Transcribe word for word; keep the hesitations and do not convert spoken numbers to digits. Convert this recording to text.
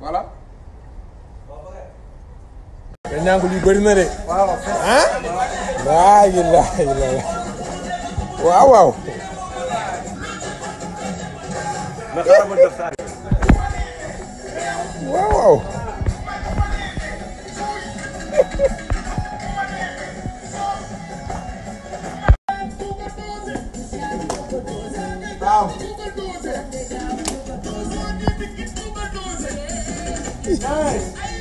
voilà. mais ñànku li bëri na de. waaw. ah. laa ilaaha illallaah. waaw waaw. waaw waaw. waaw. Nice.